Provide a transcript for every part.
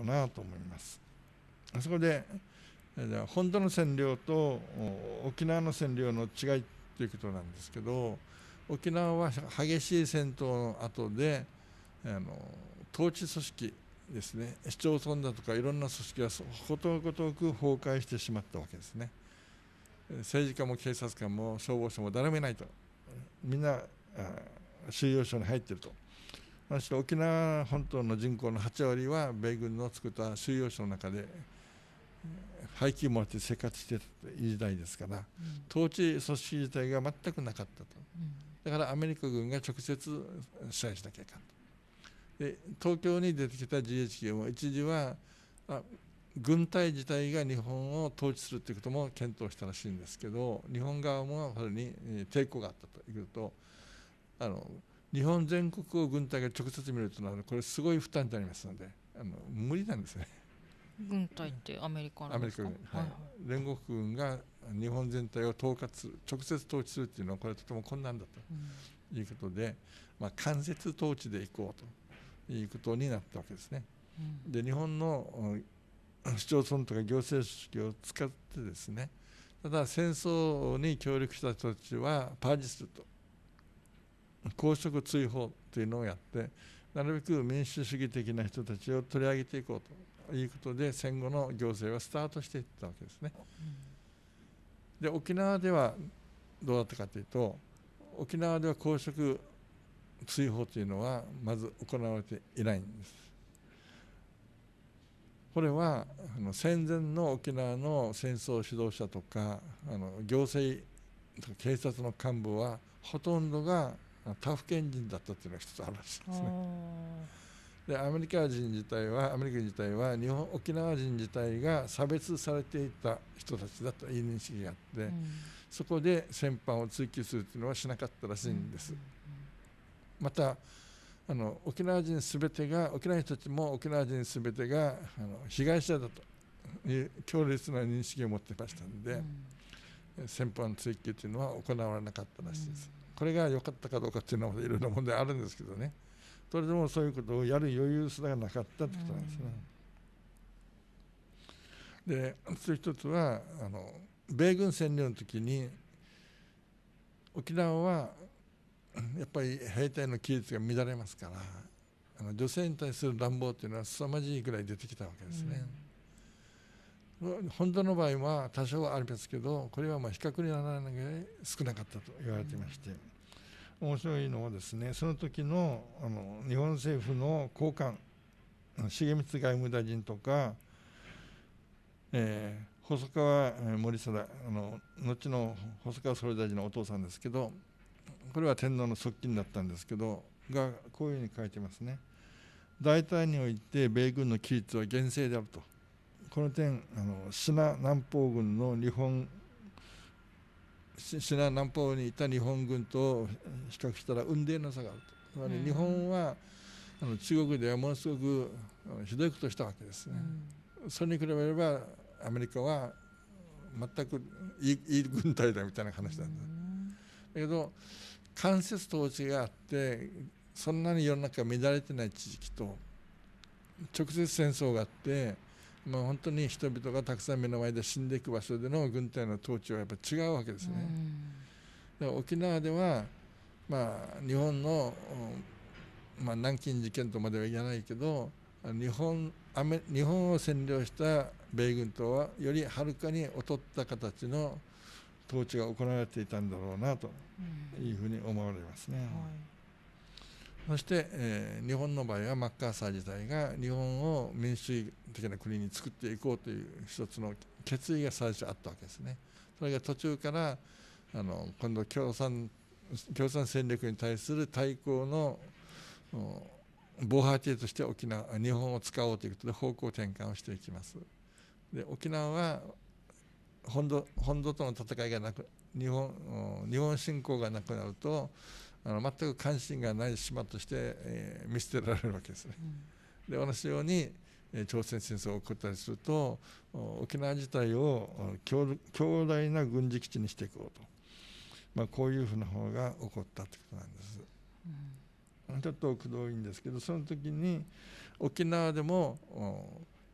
なと思います。そこで本土の占領と沖縄の占領の違いということなんですけど、沖縄は激しい戦闘の後で統治組織ですね、市町村だとかいろんな組織がことごとく崩壊してしまったわけですね。政治家も警察官も消防署も誰もいないと、みんな収容所に入っていると。そして沖縄本島の人口の8割は米軍の作った収容所の中で配給もらって生活していたという時代ですから、統治組織自体が全くなかったと。だからアメリカ軍が直接支配しなきゃいかんと。で東京に出てきた GHQ も一時は軍隊自体が日本を統治するということも検討したらしいんですけど、日本側もそれに抵抗があったというと、日本全国を軍隊が直接見るとなるとこれすごい負担になりますので無理なんですね。 軍隊ってアメリカなんですか？ アメリカ軍、はい、連合軍が日本全体を直接統治するというのはこれはとても困難だということで、間接統治でいこうということになったわけですね。で日本の市町村とか行政組織を使ってですね、ただ戦争に協力した人たちはパージすると、公職追放というのをやって、なるべく民主主義的な人たちを取り上げていこうということで戦後の行政はスタートしていったわけですね。で沖縄ではどうだったかというと、沖縄では公職追放というのはまず行われていないんです。これは戦前の沖縄の戦争指導者とか行政とか警察の幹部はほとんどが他府県人だったというのが一つあるらしいですね。でアメリカ人自体は沖縄人自体が差別されていた人たちだという認識があって、そこで戦犯を追及するというのはしなかったらしいんです。また沖縄人すべてが、沖縄人たちも沖縄人すべてが被害者だという強烈な認識を持っていましたので、戦犯追及というのは行われなかったらしいです。これが良かったかどうかというのはいろいろな問題あるんですけどね、それでもそういうことをやる余裕すらなかったということなんですね。でそれ一つは米軍占領の時に沖縄はやっぱり兵隊の規律が乱れますから、女性に対する乱暴というのは凄まじいぐらい出てきたわけですね。本当の場合は多少はありますけど、これは比較にならないぐらい少なかったと言われていまして、面白いのはですね、その時の日本政府の高官、重光外務大臣とか、細川守貞、後の細川総理大臣のお父さんですけど、これは天皇の側近だったんですけどがこういうふうに書いてますね。大体において米軍の規律は厳正であると。この点信濃南方軍の信濃南方にいた日本軍と比較したら雲泥の差があると。つまり日本は中国ではものすごくひどいことをしたわけですね。それに比べればアメリカは全くいい軍隊だみたいな話なんだ。だけど間接統治があってそんなに世の中が乱れてない地域と直接戦争があって、本当に人々がたくさん目の前で死んでいく場所での軍隊の統治はやっぱり違うわけですね。だから沖縄では、日本の、南京事件とまでは言わないけど日本を占領した米軍とはよりはるかに劣った形の統治が行われていたんだろうなというふうに思われますね。そして、日本の場合はマッカーサー自体が日本を民主主義的な国に作っていこうという一つの決意が最初あったわけですね。それが途中から今度共産戦略に対する対抗の防波堤として日本を使おうということで方向転換をしていきます。で沖縄は本土との戦いがなく日本侵攻がなくなると全く関心がない島として、見捨てられるわけですね。で同じように朝鮮戦争が起こったりすると沖縄自体を強大な軍事基地にしていこうと、こういうふうな方が起こったということなんです。ちょっとくどいんですけど、その時に沖縄でも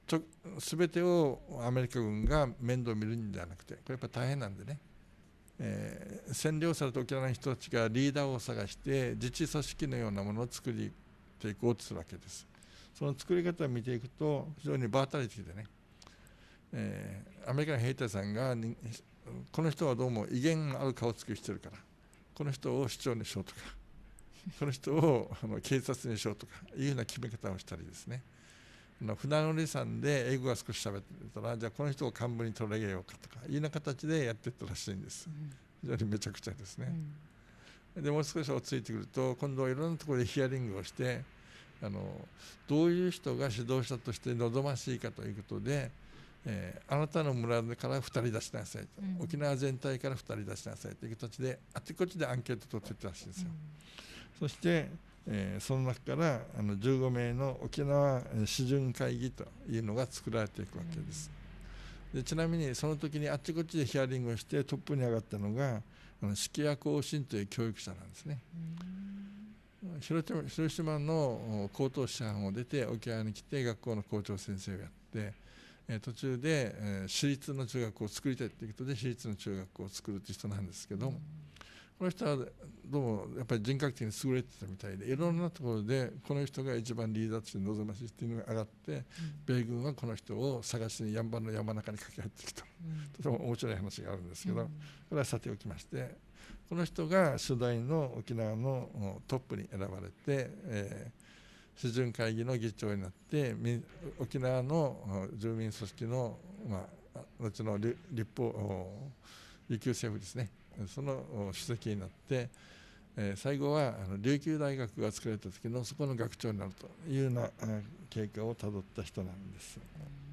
全てをアメリカ軍が面倒を見るんではなくて、これやっぱり大変なんでね、占領された沖縄の人たちがリーダーを探して自治組織のようなものを作っていこうとするわけです。その作り方を見ていくと非常に場当たり的でね、アメリカの兵隊さんがこの人はどうも威厳のある顔つきをしてるからこの人を市長にしようとかこの人を警察にしようとかいうような決め方をしたりですね、船乗りさんで英語が少し喋ってたら、じゃあこの人を幹部に取り上げようかとかいうような形でやっていったらしいんです。非常にめちゃくちゃですね。でもう少し落ち着いてくると今度はいろんなところでヒアリングをしてどういう人が指導者として望ましいかということで、あなたの村から2人出しなさいと、沖縄全体から2人出しなさいという形であちこちでアンケートを取っていったらしいんですよ。そして、その中から15名の沖縄批准会議というのが作られていくわけです。でちなみにその時にあちこちでヒアリングをしてトップに上がったのが式谷光信という教育者なんですね。広島の高等師範を出て沖縄に来て学校の校長先生をやって途中で私立の中学校を作りたいということで私立の中学校を作るという人なんですけど、この人はどうもやっぱり人格的に優れてたみたいで、いろんなところでこの人が一番リーダーとして望ましいというのが上がって、米軍はこの人を探しに山の山中に駆け入ってきた、とても面白い話があるんですけど、これはさておきまして、この人が初代の沖縄のトップに選ばれて、批准会議の議長になって沖縄の住民組織の、後の琉球政府ですね、その主席になって、最後は琉球大学が作られた時のそこの学長になるというような経過をたどった人なんです。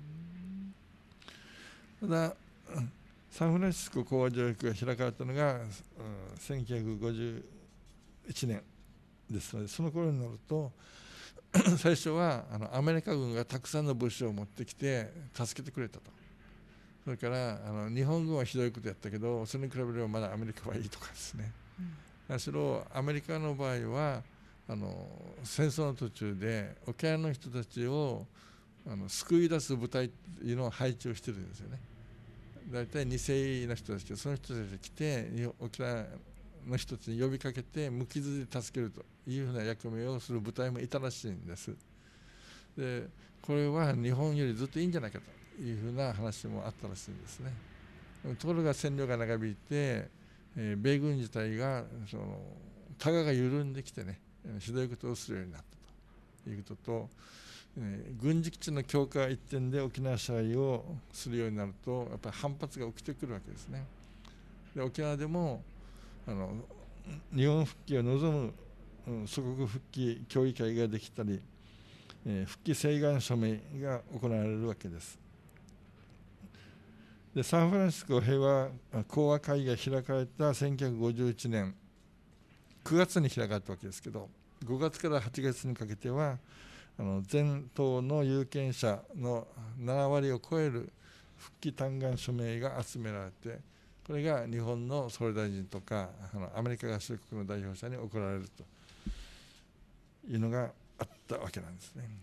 ただサンフランシスコ講和条約が開かれたのが、1951年ですので、その頃になると最初はアメリカ軍がたくさんの物資を持ってきて助けてくれたと。それから日本軍はひどいことやったけどそれに比べればまだアメリカはいいとかですね、むしろアメリカの場合は戦争の途中で沖縄の人たちを救い出す部隊というのを配置をしてるんですよね。だいたい2世の人たち、その人たちが来て沖縄の人たちに呼びかけて無傷で助けるというふうな役目をする部隊もいたらしいんです。でこれは日本よりずっといいんじゃないかというふうな話もあったらしいんですね。ところが占領が長引いて、米軍自体がタガが緩んできてね、ひどいことをするようになったということと、軍事基地の強化一点で沖縄支配をするようになるとやっぱり反発が起きてくるわけですね。で沖縄でも日本復帰を望む祖国復帰協議会ができたり、復帰請願署名が行われるわけです。でサンフランシスコ平和講和会議が開かれた1951年9月に開かれたわけですけど、5月から8月にかけては全島の有権者の7割を超える復帰嘆願署名が集められて、これが日本の総理大臣とかアメリカ合衆国の代表者に送られるというのがあったわけなんですね。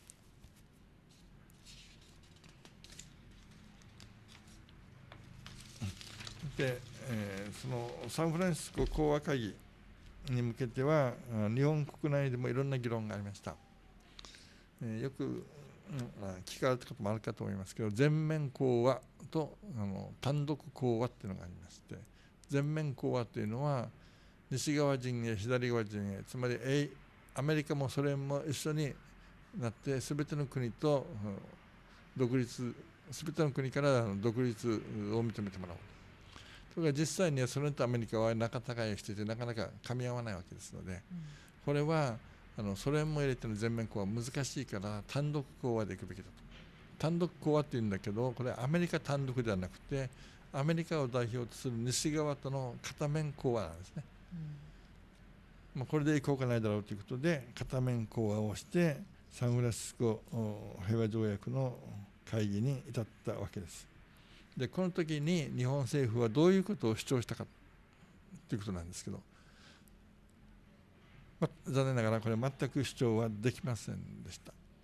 で、そのサンフランシスコ講和会議に向けては日本国内でもいろんな議論がありました。よく聞かれたこともあるかと思いますけど、全面講和と単独講和っていうのがありまして、全面講和というのは西側陣営左側陣営、つまりアメリカもソ連も一緒になって全ての国と独立、全ての国から独立を認めてもらおう。ところが実際にはソ連とアメリカは仲違いをしていてなかなか噛み合わないわけですので、これはソ連も入れての全面講和は難しいから単独講和でいくべきだと。単独講和っていうんだけど、これはアメリカ単独ではなくてアメリカを代表とする西側との片面講和なんですね。これでいこうかないだろうということで片面講和をしてサンフランシスコ平和条約の会議に至ったわけです。でこの時に日本政府はどういうことを主張したかということなんですけど、残念ながらこれ全く主張はできませんでした。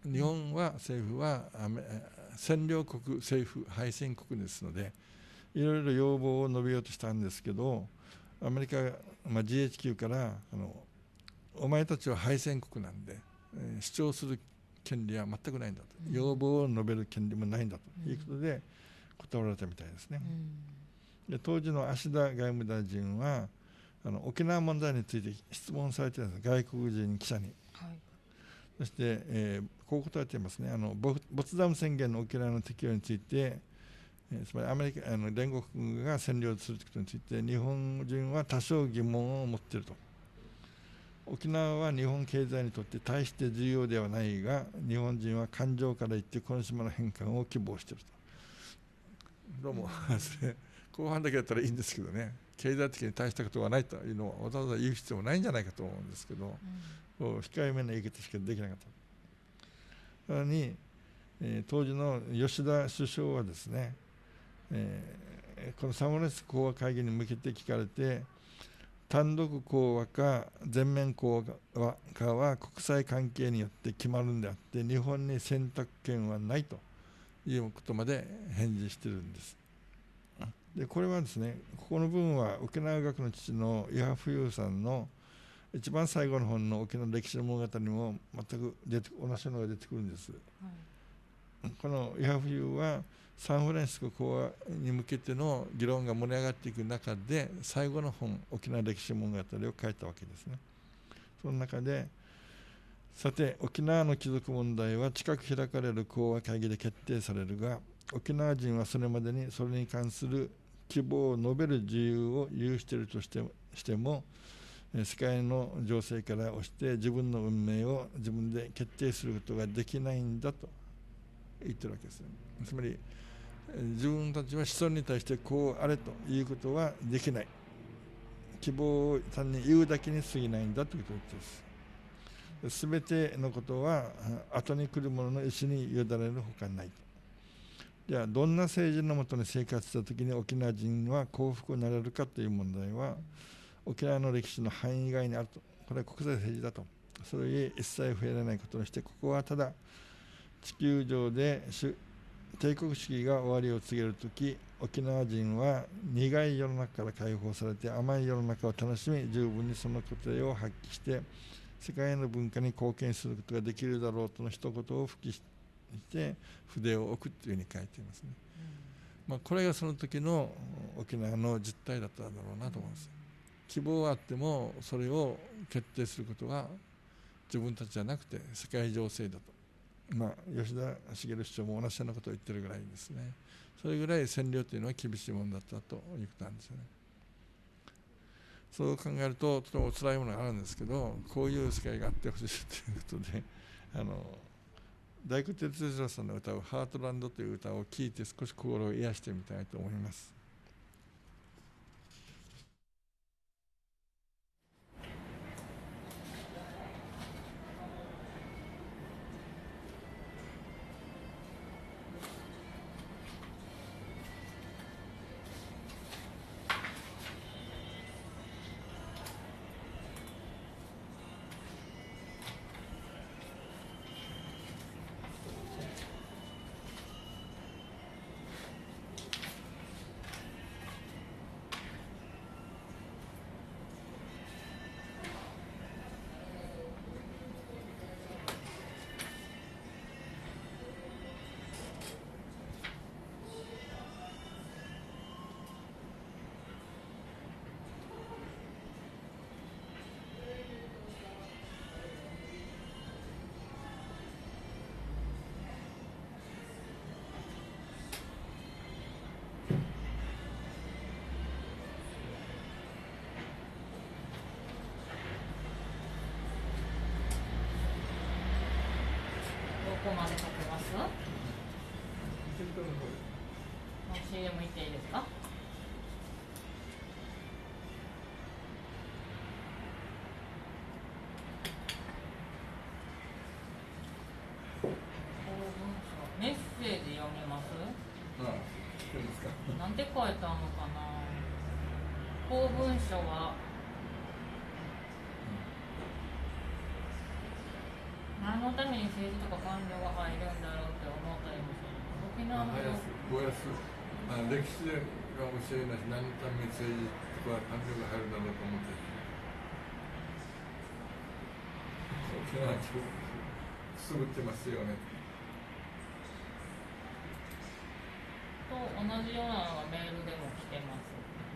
日本は政府は占領国政府敗戦国ですので、いろいろ要望を述べようとしたんですけど、アメリカが、GHQ からお前たちは敗戦国なんで、主張する権利は全くないんだと、要望を述べる権利もないんだということで断られたみたいですね。で当時の芦田外務大臣は沖縄問題について質問されているんです、外国人記者に。そして、こう答えていますね。ポツダム宣言の沖縄の適用について、つまりアメリカ連合国が占領することについて日本人は多少疑問を持っていると。沖縄は日本経済にとって大して重要ではないが、日本人は感情から言ってこの島の返還を希望していると。どうも後半だけだったらいいんですけどね、経済的に大したことはないというのをわざわざ言う必要もないんじゃないかと思うんですけど、控えめな言い方しかできなかった。さらに、当時の吉田首相はですね、このサモレス講和会議に向けて聞かれて、単独講和か全面講和かは国際関係によって決まるんであって、日本に選択権はないということまで返事しているんです。でこれはですね、ここの部分は沖縄学の父の伊波冬生さんの一番最後の本の沖縄歴史の物語にも全く同じのが出てくるんです。この伊波冬はサンフランシスコ講和に向けての議論が盛り上がっていく中で、最後の本沖縄歴史物語を書いたわけですね。その中で、さて沖縄の帰属問題は近く開かれる講和会議で決定されるが、沖縄人はそれまでにそれに関する希望を述べる自由を有しているとしても、世界の情勢から押して自分の運命を自分で決定することができないんだと言ってるわけですよ。つまり自分たちは子孫に対してこうあれということはできない、希望を単に言うだけに過ぎないんだということです。すべてのことは後に来る者の意思に委ねるほかないと。じゃあどんな政治のもとに生活したときに沖縄人は幸福になれるかという問題は沖縄の歴史の範囲外にあると。これは国際政治だと。それゆえ一切触れられないことにして、ここはただ地球上で帝国主義が終わりを告げるとき、沖縄人は苦い世の中から解放されて甘い世の中を楽しみ、十分にその個性を発揮して世界の文化に貢献することができるだろうとの一言を吹きして筆を置くというふうに書いていますね。これがその時の沖縄の実態だったんだろうなと思います。希望はあってもそれを決定することは自分たちじゃなくて世界情勢だと。吉田茂首相も同じようなことを言ってるぐらいですね。それぐらい占領というのは厳しいものだったということなんですよね。そう考えるととても辛いものがあるんですけど、こういう世界があってほしいということで、大工哲二さんの歌う「ハートランド」という歌を聴いて少し心を癒してみたいと思います。 どこまでかけます？CM いっていいですか？メッセージ読みます？なんて書いてあるのかな。公文書は何のために政治とか官僚が入るんだろうって思ったりもする。沖縄のぼやす歴史でが教えないし、何のために政治とか官僚が入るんだろうと思ってる。沖縄くすぶってますよね。 と同じようなのがメールでも来てます。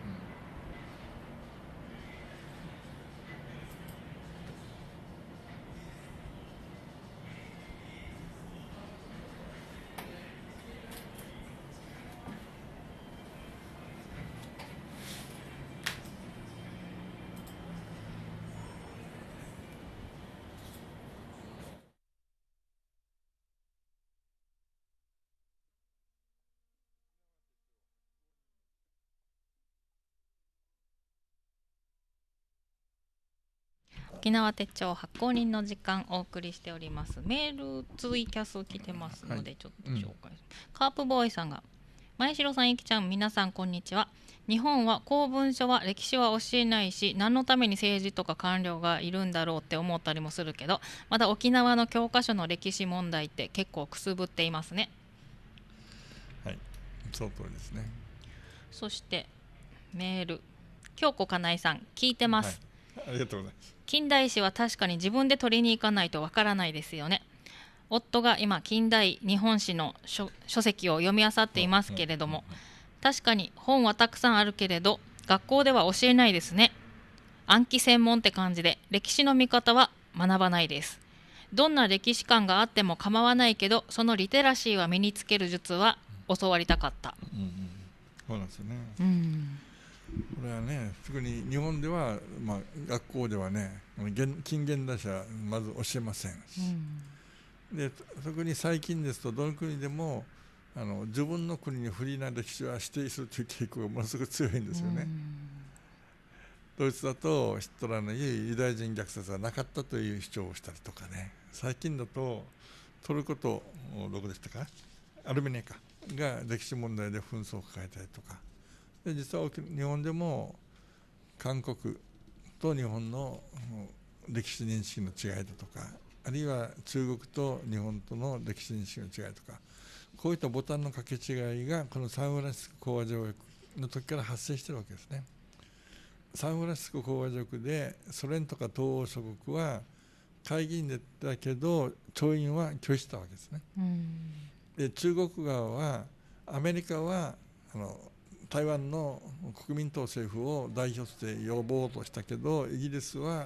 沖縄手帳発行人の時間お送りしております。メールツイキャス来てますのでちょっと紹介、カープボーイさんが、前城さん、ゆきちゃん、皆さんこんにちは。日本は公文書は歴史は教えないし、何のために政治とか官僚がいるんだろうって思ったりもするけど、まだ沖縄の教科書の歴史問題って結構くすぶっていますね。 はい、その通りですね。 そしてメール、京子かなえさん、聞いてます、 はい、ありがとうございます。 近代史は確かに自分で取りに行かないとわからないですよね。夫が今近代日本史の 書籍を読み漁っていますけれども、確かに本はたくさんあるけれど学校では教えないですね。暗記専門って感じで歴史の見方は学ばないです。どんな歴史観があっても構わないけど、そのリテラシーは身につける術は教わりたかった。 そうなんですよね。これはね、特に日本では、学校ではね、近現代史はまず教えません。で特に最近ですとどの国でも自分の国に不利な歴史は指定するという傾向がものすごく強いんですよね。ドイツだとヒトラーの言うユダヤ人虐殺はなかったという主張をしたりとかね、最近だとトルコとどこでしたか、アルメニアかが歴史問題で紛争を抱えたりとかで、実は日本でも韓国と日本の歴史認識の違いだとか、あるいは中国と日本との歴史認識の違いとか、こういったボタンの掛け違いがこのサンフランシスコ講和条約の時から発生しているわけですね。サンフランシスコ講和条約でソ連とか東欧諸国は会議に出たけど調印は拒否したわけですね。で中国側はアメリカは台湾の国民党政府を代表して呼ぼうとしたけど、イギリスは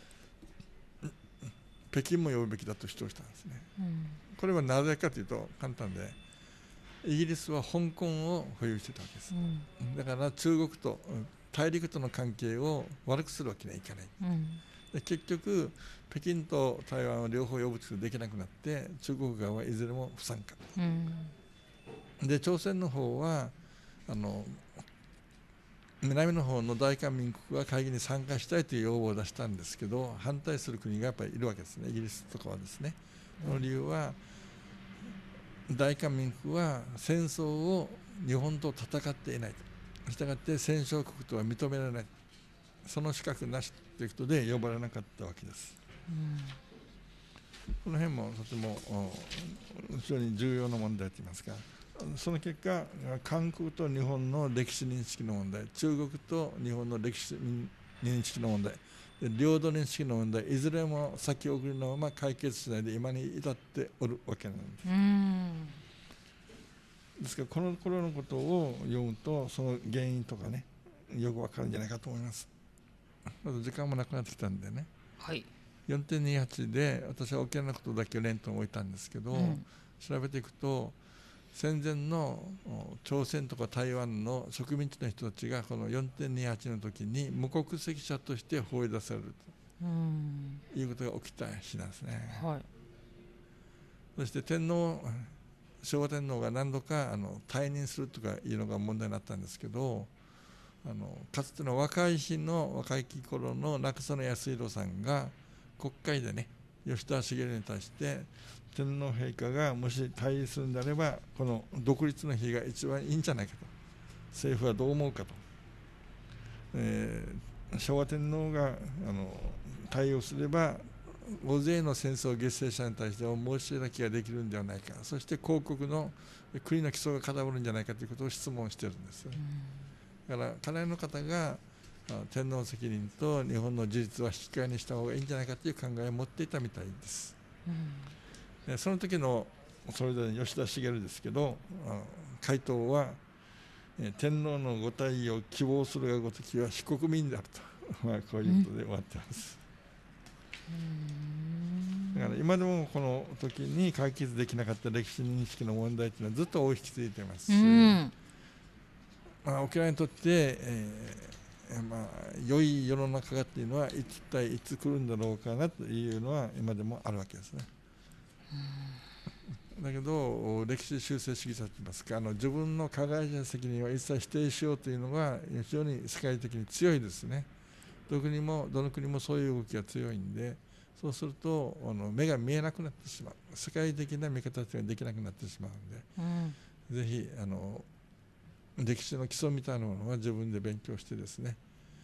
北京も呼ぶべきだと主張したんですね。これはなぜかというと簡単で、イギリスは香港を保有してたわけです。だから中国と大陸との関係を悪くするわけにはいかない。で結局北京と台湾を両方呼ぶことができなくなって中国側はいずれも不参加。で朝鮮の方は南の方の大韓民国は会議に参加したいという要望を出したんですけど、反対する国がやっぱりいるわけですね。イギリスとかはですね。その理由は大韓民国は戦争を日本と戦っていないと、したがって戦勝国とは認められない、その資格なしということで呼ばれなかったわけです。この辺もとても非常に重要な問題といいますか、その結果韓国と日本の歴史認識の問題、中国と日本の歴史認識の問題、領土認識の問題、いずれも先送りのまま解決しないで今に至っておるわけなんです。ですからこの頃のことを読むとその原因とかねよくわかるんじゃないかと思います。まず時間もなくなってきたんでね、4.28 で私は沖縄のことだけを念頭に置いたんですけど、調べていくと戦前の朝鮮とか台湾の植民地の人たちがこの 4.28 の時に無国籍者として放り出されるということが起きた日なんですね。そして昭和天皇が何度か退任するとかいうのが問題になったんですけど、かつての若い頃の中曽根康弘さんが国会でね吉田茂に対して天皇陛下がもし退位するんであればこの独立の日が一番いいんじゃないかと、政府はどう思うかと、昭和天皇が対応すれば大勢の戦争犠牲者に対して申し開きができるんではないか、そして皇国の国の基礎が固まるんじゃないかということを質問しているんです。だから彼の方が天皇責任と日本の事実は引き換えにした方がいいんじゃないかという考えを持っていたみたいです。その時のそれぞれ吉田茂ですけど、回答は天皇のご退位を希望するがごときは非国民であるとこういうことで終わっています。だから今でもこの時に解決できなかった歴史認識の問題というのはずっと尾を引き継いでいますし、沖縄にとって、良い世の中がというのは一体いつ来るんだろうかなというのは今でもあるわけですね。だけど歴史修正主義者といいますか、自分の加害者責任は一切否定しようというのが非常に世界的に強いですね。どの国もそういう動きが強いんで、そうすると目が見えなくなってしまう、世界的な見方ができなくなってしまうんで、ぜひ歴史の基礎みたいなものは自分で勉強してですね、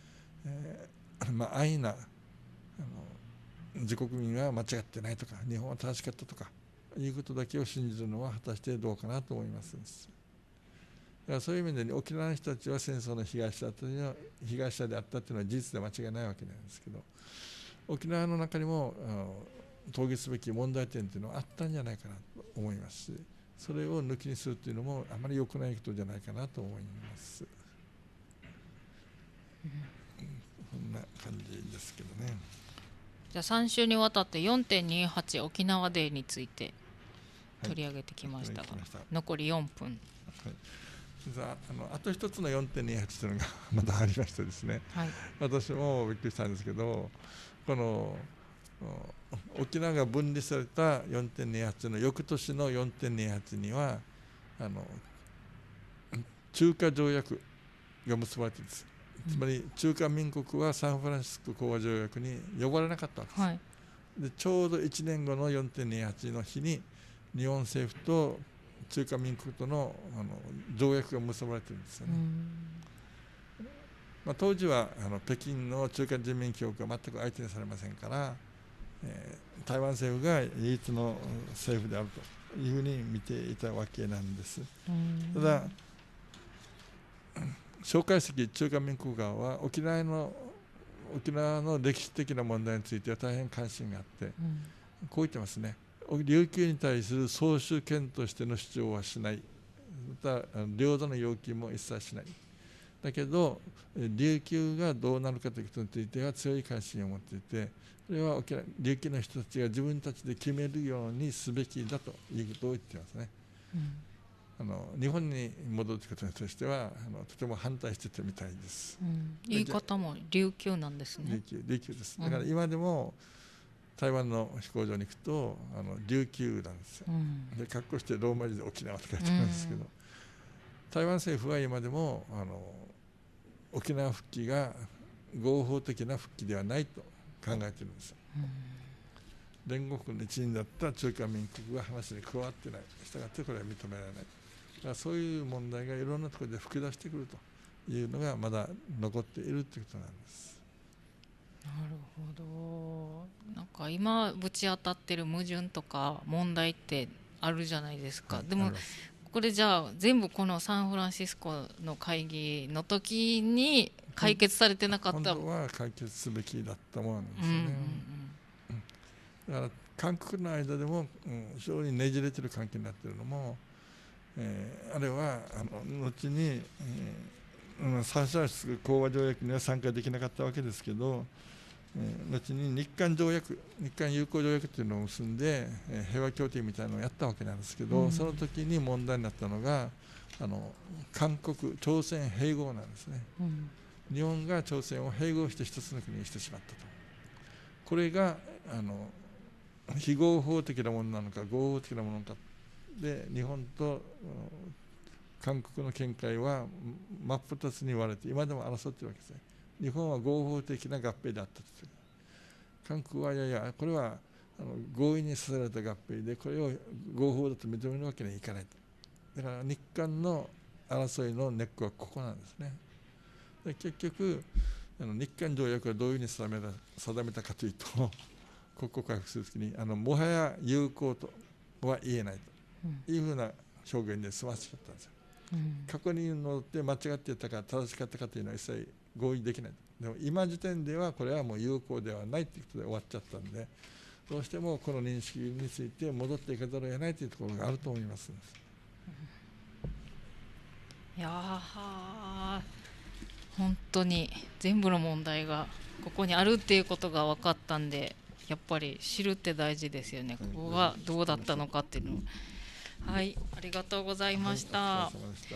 安易な自国民は間違ってないとか日本は正しかったとかいうことだけを信じるのは果たしてどうかなと思います。だからそういう意味で、沖縄の人たちは戦争の被害者であったというのは事実で間違いないわけなんですけど、沖縄の中にも討議すべき問題点というのはあったんじゃないかなと思いますし、それを抜きにするというのもあまり良くないことじゃないかなと思います。こんな感じですけどね。 じゃあ3週にわたって 4.28 沖縄デーについて取り上げてきましたが、残り4分。 あと一つの 4.28 というのがまたありましてですね、私もびっくりしたんですけど、この沖縄が分離された 4.28 の翌年の 4.28 には中華条約が結ばれているんです。つまり中華民国はサンフランシスコ講和条約に呼ばれなかったわけです。でちょうど1年後の 4.28 の日に日本政府と中華民国との条約が結ばれているんですよね。当時は北京の中華人民共和国は全く相手にされませんから、台湾政府が唯一の政府であるというふうに見ていたわけなんです。ただ蒋介石中華民国側は沖縄の歴史的な問題については大変関心があって、こう言ってますね。琉球に対する総主権としての主張はしない、また領土の要求も一切しない。だけど琉球がどうなるかということについては強い関心を持っていて、それは琉球の人たちが自分たちで決めるようにすべきだということを言っていますね。日本に戻るということに対してはとても反対してたみたいです。 言い方も琉球なんですね。 琉球です。だから今でも台湾の飛行場に行くと琉球なんですよ。で格好してローマ字で沖縄と書いてあるんですけど、台湾政府は今でも沖縄復帰が合法的な復帰ではないと考えているんですよ。連合国の一員だった中華民国が話に加わってない、したがってこれは認められない。だからそういう問題がいろんなところで吹き出してくるというのがまだ残っているということなんです。 なるほど。なんか今ぶち当たってる矛盾とか問題ってあるじゃないですか。でもこれじゃあ全部このサンフランシスコの会議の時に解決されてなかった。 本当は解決すべきだったものなんですよね。だから韓国の間でも非常にねじれてる関係になっているのも、あれは後に、サンフランシスコ講和条約には参加できなかったわけですけど、後に日韓友好条約というのを結んで、平和協定みたいなのをやったわけなんですけど、その時に問題になったのが韓国朝鮮併合なんですね。日本が朝鮮を併合して一つの国にしてしまったと。これが非合法的なものなのか合法的なものかで、日本と韓国の見解は真っ二つに割れて今でも争っているわけですね。日本は合法的な合併であったと。韓国はいやいやこれは合意にさせられた合併でこれを合法だと認めるわけにはいかないと。だから日韓の争いの根っこはここなんですね。で結局日韓条約はどういうふうに定めたかというと国交回復するときにもはや有効とは言えないというふうな表現で済ませちゃったんですよ。過去にのって間違っていたか正しかったかというのは一切合意できない。でも今時点ではこれはもう有効ではないということで終わっちゃったんで、どうしてもこの認識について戻っていかざるを得ないというところがあると思います。 いやー、本当に全部の問題がここにあるっていうことが分かったんで、やっぱり知るって大事ですよね。ここがどうだったのかっていうのを。はい、ありがとうございました。はい、お疲れ様でした。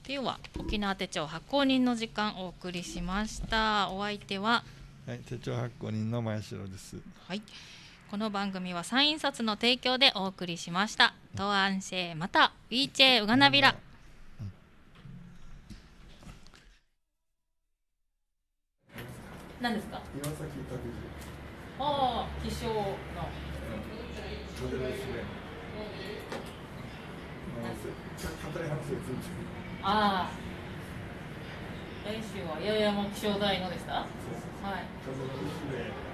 では沖縄手帳発行人の時間お送りしました。お相手は、 はい、手帳発行人の前城です。 はい、この番組はサイン札の提供でお送りしました。トアンシェまたウィーチェウガナビラ。何ですか？ 岩崎拓司。 ああ、気象の。ああ、来週は八重山気象台のでした。はい。